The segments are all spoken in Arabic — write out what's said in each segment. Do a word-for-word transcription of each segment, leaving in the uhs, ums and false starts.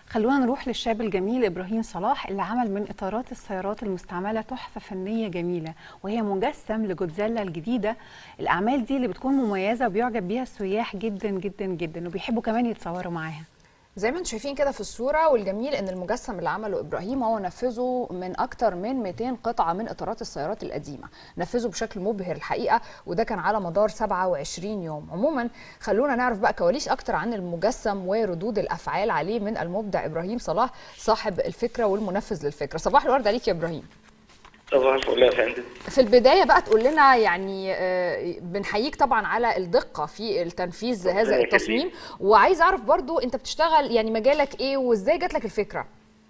خلونا نروح للشاب الجميل إبراهيم صلاح اللي عمل من إطارات السيارات المستعملة تحفة فنية جميلة، وهي مجسم لجودزيلا الجديدة. الأعمال دي اللي بتكون مميزة وبيعجب بيها السياح جدا جدا جدا، وبيحبوا كمان يتصوروا معاها. زي ما انتم شايفين كده في الصوره، والجميل ان المجسم اللي عمله ابراهيم هو نفذه من اكتر من مئتين قطعه من اطارات السيارات القديمه، نفذه بشكل مبهر الحقيقه، وده كان على مدار سبعة وعشرين يوم. عموما خلونا نعرف بقى كواليس اكتر عن المجسم وردود الافعال عليه من المبدع ابراهيم صلاح صاحب الفكره والمنفذ للفكره. صباح الورد عليك يا ابراهيم. صباح الفل يا فندم. في البدايه بقى تقول لنا يعني آه بنحييك طبعا على الدقه في التنفيذ هذا التصميم، وعايز اعرف برضو انت بتشتغل يعني مجالك ايه وازاي جات لك الفكره؟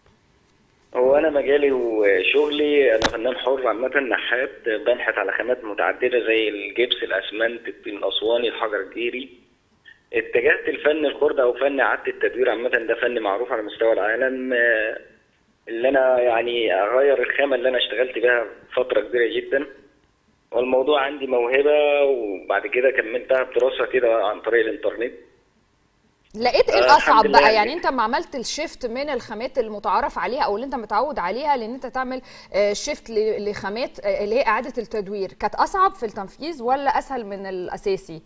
هو انا مجالي وشغلي انا فنان حر عامه، نحات، بنحت على خامات متعدده زي الجبس، الاسمنت، الطين الاسواني، الحجر الجيري. اتجهت الفن الخردة او فن اعاده التدوير عامه، ده فن معروف على مستوى العالم، اللي انا يعني اغير الخامه اللي انا اشتغلت بيها فتره كبيره جدا. والموضوع عندي موهبه، وبعد كده كملتها بدراسه كده عن طريق الانترنت. لقيت ايه الاصعب بقى؟ يعني انت ما عملت الشيفت من الخامات المتعارف عليها او اللي انت متعود عليها، لان انت تعمل شيفت لخامات اللي هي اعاده التدوير، كانت اصعب في التنفيذ ولا اسهل من الاساسي؟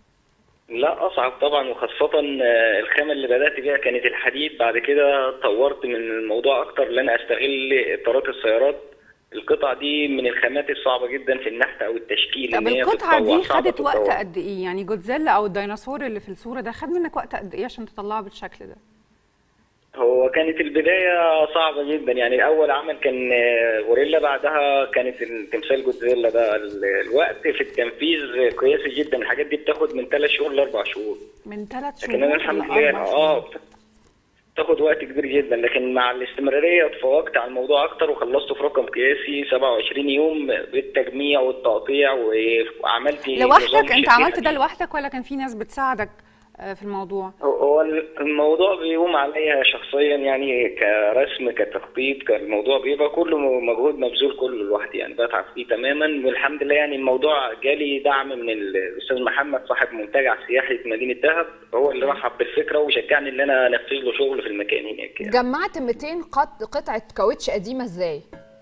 لا اصعب طبعا، وخاصه الخامه اللي بدات بيها كانت الحديد. بعد كده طورت من الموضوع اكتر، ان انا استغل اطارات السيارات. القطع دي من الخامات الصعبه جدا في النحت او التشكيل. طب القطعه دي خدت وقت قد ايه؟ يعني جودزيلا او الديناصور اللي في الصوره ده خد منك وقت قد ايه عشان تطلعه بالشكل ده؟ هو كانت البدايه صعبه جدا، يعني اول عمل كان غوريلا، بعدها كانت التمثال جودزيلا. ده الوقت في التنفيذ قياسي جدا، الحاجات دي بتاخد من ثلاث شهور لاربع شهور. من ثلاث شهور لكن انا الحمد لله اه بتاخد وقت كبير جدا، لكن مع الاستمراريه اتفوقت على الموضوع اكتر وخلصته في رقم قياسي سبعة وعشرين يوم بالتجميع والتقطيع. وعملت لوحدك؟ انت عملت ده لوحدك ولا كان في ناس بتساعدك في الموضوع؟ هو الموضوع بيقوم عليا شخصيا، يعني كرسم كتخطيط، كالموضوع بيبقى كله مجهود مبذول كله لوحدي، يعني بتعب فيه تماما. والحمد لله يعني الموضوع جالي دعم من الاستاذ محمد صاحب منتجع سياحي في مدينه دهب، هو اللي رحب بالفكره وشجعني ان انا انفذ له شغل في المكان هناك. يعني جمعت مئتين قطعه كاوتش قديمه ازاي؟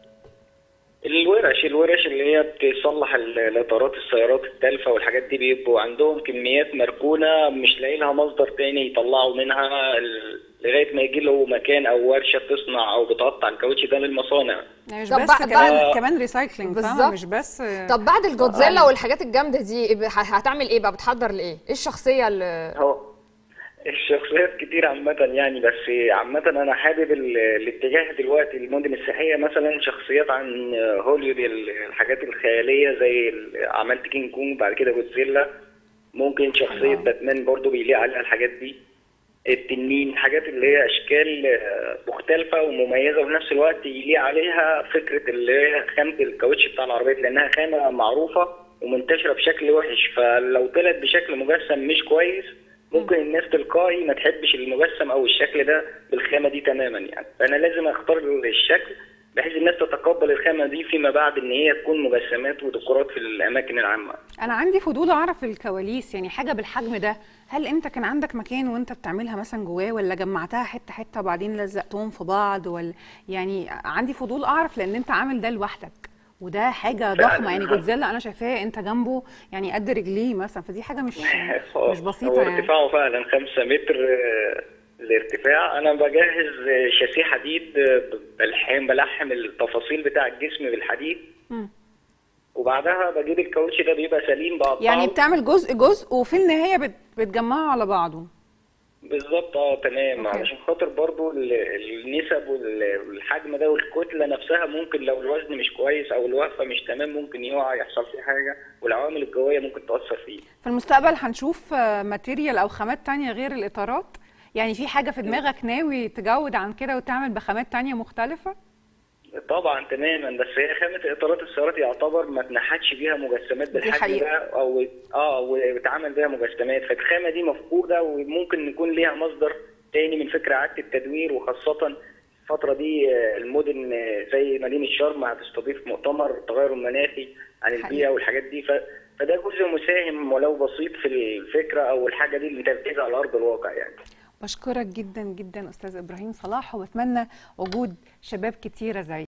الورش الورش اللي هي بتصلح الاطارات السيارات التالفه والحاجات دي، بيبقوا عندهم كميات مركونه مش لاقي لها مصدر تاني يطلعوا منها، لغايه ما يجي له مكان او ورشه تصنع او بتقطع الكاوتش ده للمصانع. يعني مش بس كمان كمان ريسايكلينج، فاهمه؟ مش بس. طب بعد الجودزيلا آه. والحاجات الجامده دي هتعمل ايه بقى؟ بتحضر لايه؟ ايه الشخصيه اللي هو الشخصيات كتير عامة يعني، بس عامة أنا حابب الاتجاه دلوقتي المدن السياحية، مثلا شخصيات عن هوليوود، الحاجات الخيالية زي عملت كينج كونج، بعد كده جودزيلا. ممكن شخصية باتمان برضو بيليق عليها الحاجات دي، التنين، حاجات اللي هي أشكال مختلفة ومميزة وفي نفس الوقت يليق عليها فكرة اللي هي خامة الكاوتش بتاع العربيات، لأنها خامة معروفة ومنتشرة بشكل وحش، فلو طلعت بشكل مجسم مش كويس ممكن الناس تلقائي ما تحبش المجسم او الشكل ده بالخامه دي تماما. يعني فانا لازم اختار الشكل بحيث الناس تتقبل الخامه دي فيما بعد ان هي تكون مجسمات وديكورات في الاماكن العامه. انا عندي فضول اعرف الكواليس، يعني حاجه بالحجم ده، هل انت كان عندك مكان وانت بتعملها مثلا جواه، ولا جمعتها حته حته وبعدين لزقتهم في بعض، ولا يعني عندي فضول اعرف، لان انت عامل ده لوحدك وده حاجه ضخمه. يعني جودزيلا انا شايفاه انت جنبه يعني قد رجليه مثلا، فدي حاجه مش مش بسيطه. هو ارتفاعه فعلا خمسة متر الارتفاع. انا بجهز شاسيه حديد، بلحم بلحم التفاصيل بتاع الجسم بالحديد، م. وبعدها بجيب الكاوتش ده بيبقى سليم بقطعه. يعني بتعمل جزء جزء وفي النهايه بتجمعه على بعضه. بالظبط اه تمام. أوكي. علشان خاطر برضو النسب والحجم ده والكتله نفسها، ممكن لو الوزن مش كويس او الوقفه مش تمام ممكن يقع يحصل فيه حاجه، والعوامل الجويه ممكن تاثر فيه. في المستقبل هنشوف ماتيريال او خامات تانية غير الاطارات؟ يعني في حاجه في دماغك ناوي تجود عن كده وتعمل بخامات تانية مختلفه؟ طبعا تماما، بس هي خامه اطارات السيارات يعتبر ما اتنحتش بيها مجسمات بالحجم ده او اه واتعمل بيها مجسمات، فالخامه دي مفقوده وممكن يكون ليها مصدر تاني من فكره اعاده التدوير. وخاصه الفتره دي المدن زي مدينه شرم هتستضيف مؤتمر التغير المناخي عن البيئه والحاجات دي، فده جزء مساهم ولو بسيط في الفكره او الحاجه دي اللي تنفذها على ارض الواقع يعني. بشكرك جدا جدا استاذ ابراهيم صلاح، وبتمنى وجود شباب كتيره زي